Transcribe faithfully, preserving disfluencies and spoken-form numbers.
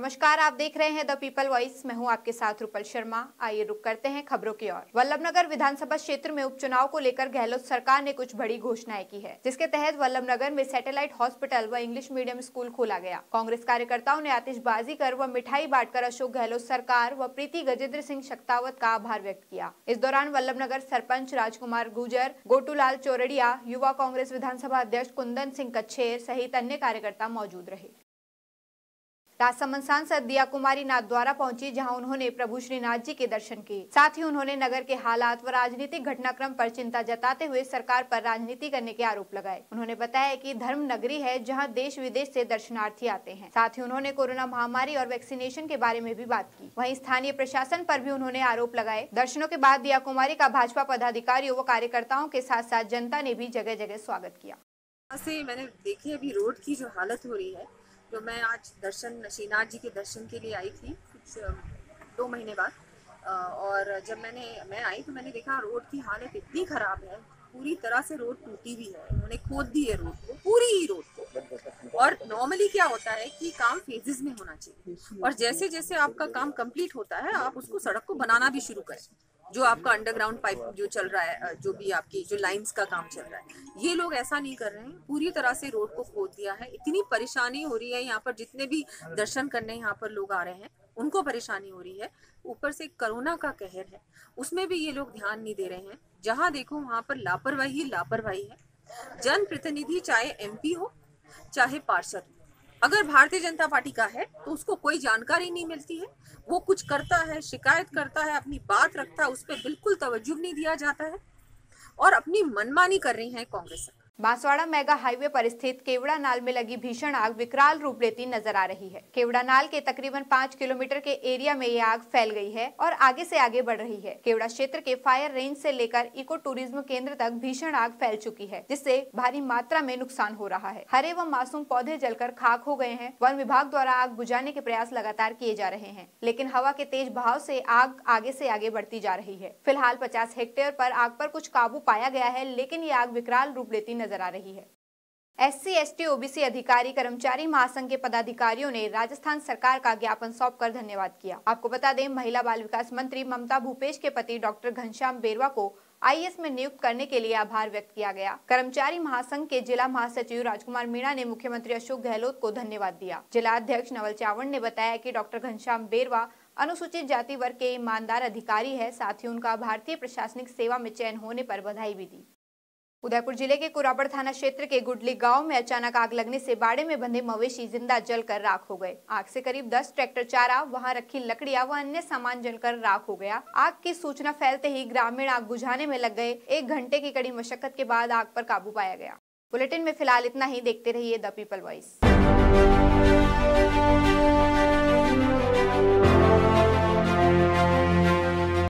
नमस्कार, आप देख रहे हैं द पीपल वॉइस। मैं हूं आपके साथ रूपल शर्मा। आइए रुक करते हैं खबरों की ओर। वल्लभनगर विधानसभा क्षेत्र में उपचुनाव को लेकर गहलोत सरकार ने कुछ बड़ी घोषणाएं की है, जिसके तहत वल्लभनगर में सैटेलाइट हॉस्पिटल व इंग्लिश मीडियम स्कूल खोला गया। कांग्रेस कार्यकर्ताओं ने आतिशबाजी कर व मिठाई बांटकर अशोक गहलोत सरकार व प्रीति गजेंद्र सिंह शक्तावत का आभार व्यक्त किया। इस दौरान वल्लभनगर सरपंच राजकुमार गुर्जर, गोटूलाल चौरड़िया, युवा कांग्रेस विधानसभा अध्यक्ष कुंदन सिंह कच्छेर सहित अन्य कार्यकर्ता मौजूद रहे। राजसमंद सांसद दिया कुमारी नाथ द्वारा पहुंची, जहां उन्होंने प्रभु श्रीनाथ जी के दर्शन किए। साथ ही उन्होंने नगर के हालात व राजनीतिक घटनाक्रम पर चिंता जताते हुए सरकार पर राजनीति करने के आरोप लगाए। उन्होंने बताया कि धर्म नगरी है, जहां देश विदेश से दर्शनार्थी आते हैं। साथ ही उन्होंने कोरोना महामारी और वैक्सीनेशन के बारे में भी बात की। वहीं स्थानीय प्रशासन पर भी उन्होंने आरोप लगाए। दर्शनों के बाद दिया कुमारी का भाजपा पदाधिकारियों व कार्यकर्ताओं के साथ साथ जनता ने भी जगह जगह स्वागत किया। मैंने देखी अभी रोड की जो हालत हो रही है, तो मैं आज दर्शन श्रीनाथ जी के दर्शन के लिए आई थी कुछ दो महीने बाद, और जब मैंने मैं आई तो मैंने देखा रोड की हालत इतनी ख़राब है, पूरी तरह से रोड टूटी हुई है। उन्होंने खोद दी है रोड को, पूरी ही रोड को। और नॉर्मली क्या होता है कि काम फेजेस में होना चाहिए, और जैसे जैसे आपका काम कंप्लीट होता है आप उसको सड़क को बनाना भी शुरू करें। जो आपका अंडरग्राउंड पाइप जो चल रहा है, जो भी आपकी जो लाइंस का काम चल रहा है, ये लोग ऐसा नहीं कर रहे हैं। पूरी तरह से रोड को खोद दिया है। इतनी परेशानी हो रही है यहाँ पर, जितने भी दर्शन करने यहाँ पर लोग आ रहे हैं उनको परेशानी हो रही है। ऊपर से कोरोना का कहर है, उसमें भी ये लोग ध्यान नहीं दे रहे हैं। जहाँ देखो वहाँ पर लापरवाही लापरवाही है। जनप्रतिनिधि चाहे एमपी हो चाहे पार्षद, अगर भारतीय जनता पार्टी का है तो उसको कोई जानकारी नहीं मिलती है। वो कुछ करता है, शिकायत करता है, अपनी बात रखता है, उस पर बिल्कुल तवज्जो नहीं दिया जाता है, और अपनी मनमानी कर रही है कांग्रेस। बांसवाड़ा मेगा हाईवे पर स्थित केवड़ा नाल में लगी भीषण आग विकराल रूप लेती नजर आ रही है। केवड़ा नाल के तकरीबन पाँच किलोमीटर के एरिया में ये आग फैल गई है और आगे से आगे बढ़ रही है। केवड़ा क्षेत्र के फायर रेंज से लेकर इको टूरिज्म केंद्र तक भीषण आग फैल चुकी है, जिससे भारी मात्रा में नुकसान हो रहा है। हरे व मासूम पौधे जलकर खाक हो गए हैं। वन विभाग द्वारा आग बुझाने के प्रयास लगातार किए जा रहे हैं, लेकिन हवा के तेज बहाव से आग आगे से आगे बढ़ती जा रही है। फिलहाल पचास हेक्टेयर पर आग पर कुछ काबू पाया गया है, लेकिन ये आग विकराल रूप लेती नजर आ रही है। एससी, एसटी, ओबीसी अधिकारी कर्मचारी महासंघ के पदाधिकारियों ने राजस्थान सरकार का ज्ञापन सौंपकर धन्यवाद किया। आपको बता दें, महिला बाल विकास मंत्री ममता भूपेश के पति डॉक्टर घनश्याम बेरवा को आईएएस में नियुक्त करने के लिए आभार व्यक्त किया गया। कर्मचारी महासंघ के जिला महासचिव राजकुमार मीणा ने मुख्यमंत्री अशोक गहलोत को धन्यवाद दिया। जिला अध्यक्ष नवल चावड़ ने बताया कि डॉक्टर घनश्याम बेरवा अनुसूचित जाति वर्ग के ईमानदार अधिकारी है। साथ ही उनका भारतीय प्रशासनिक सेवा में चयन होने पर बधाई भी दी। उदयपुर जिले के कुराबड़ थाना क्षेत्र के गुडली गांव में अचानक आग लगने से बाड़े में बंधे मवेशी जिंदा जलकर राख हो गए। आग से करीब दस ट्रैक्टर चारा, वहां रखी लकड़ियां व अन्य सामान जलकर राख हो गया। आग की सूचना फैलते ही ग्रामीण आग बुझाने में लग गए। एक घंटे की कड़ी मशक्कत के बाद आग पर काबू पाया गया। बुलेटिन में फिलहाल इतना ही। देखते रहिए द पीपल वॉइस।